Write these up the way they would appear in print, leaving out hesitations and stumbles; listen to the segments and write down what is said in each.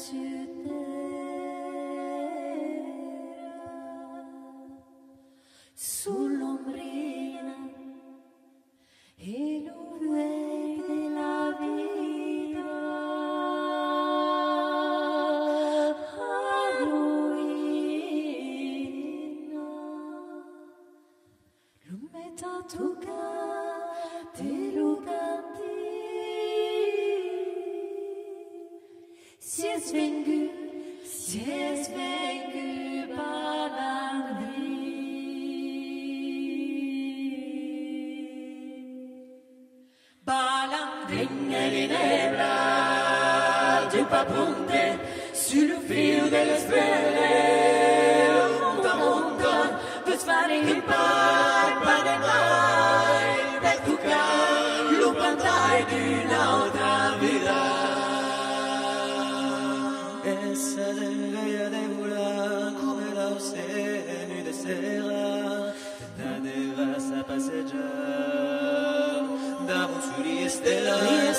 sur terra, sous l'ombrina e l'uvei della vita, a ruina, l'umetta tocca te lo canti, si è svengu balandri, balandringhe nebra du papunte sul filo delle stelle, monta monta per fare il pane mai per toccare l'upantai di un'altra vita. Essa deve devorar come la ossene de sera, da deva sa passeggiare, da musuri e stella,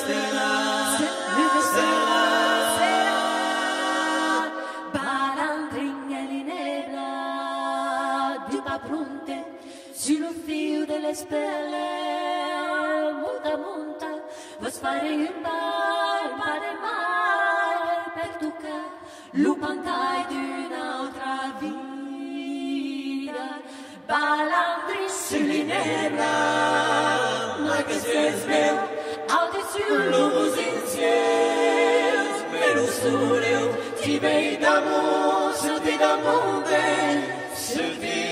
balandringhe di nebra di pronte sul filo delle stelle, monta monta vuoi fare il pane mai per toccare l'upantai di un'altra vita, balandri sulle nebra ma che si sveglia alti sull'uso insieme, me lo sole ti vedi d'amore, se ti d'amore, se ti